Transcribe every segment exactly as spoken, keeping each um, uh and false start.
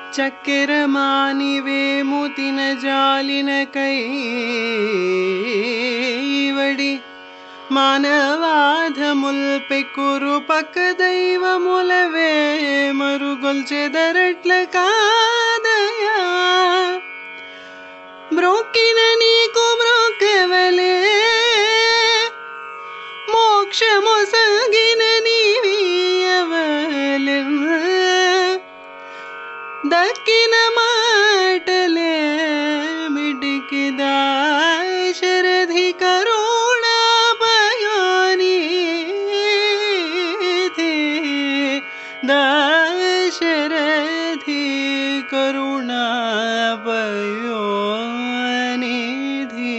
చక్కెరమానివేముతిన జాలిన కైవడి మానవాధముల్ పెక్కురు పక్క దైవములవే మరుగొల్చెదరట్ల కాదయా మ్రొక్కిన నీకు మ్రొక్కవలే మోక్షమొసగిన నీవీయవలెన్ దక్కిన మాటలే మిటికి దాశరథి కరుణాపయోనిధి దాశరథి కరుణాపయోనిధి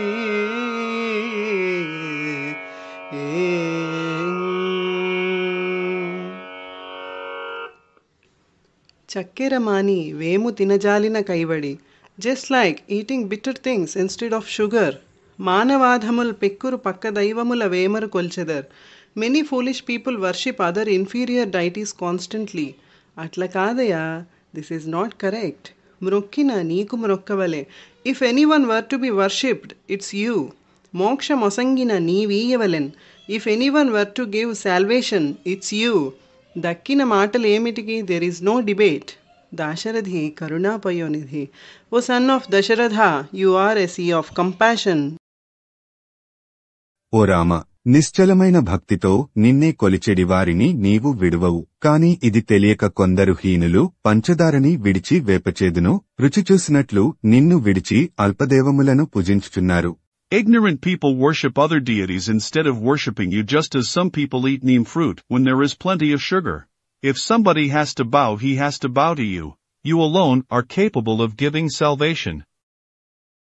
చక్కెరమాని వేము తినజాలిన కైవడి. Just like eating bitter things instead of sugar. మానవాధముల్ పెక్కురు పక్క దైవముల వేమరు కొల్చెదర్. Many foolish people worship other inferior deities constantly. అట్లా కాదయా, this is not correct. మ్రొక్కిన నీకు మ్రొక్కవలే. If anyone were to be worshipped, it's you. మోక్షమొసంగిన నీవీయవలెన్. If anyone were to give salvation, it's you. దక్కిన మాటలు ఏమిటికి? There is no debate. Dasarathi కరుణాపయోనిధి. O son of Dasaratha, you are a sea of compassion. ఓ రామ, నిశ్చలమైన భక్తితో నిన్నే కొలిచెడి వారిని నీవు విడువవు. కాని ఇది తెలియక కొందరు హీనులు పంచదారని విడిచి వేపచేదును రుచి చూసినట్లు నిన్ను విడిచి అల్పదేవములను పూజించుచున్నారు. Ignorant people worship other deities instead of worshipping you, just as some people eat neem fruit when there is plenty of sugar. If somebody has to bow, he has to bow to you. You alone are capable of giving salvation.